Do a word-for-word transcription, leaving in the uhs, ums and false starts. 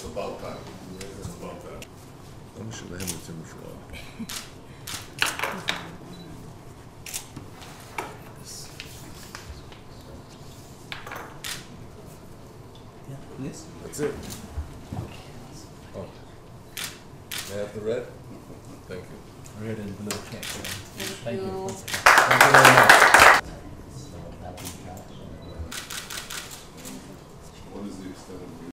about time. It's about time. למה שלהם יוצא מופלא? Yes. That's it. Oh. May I have the red? Thank you. Red and blue check. Thank Thank you. you. Thank you very much.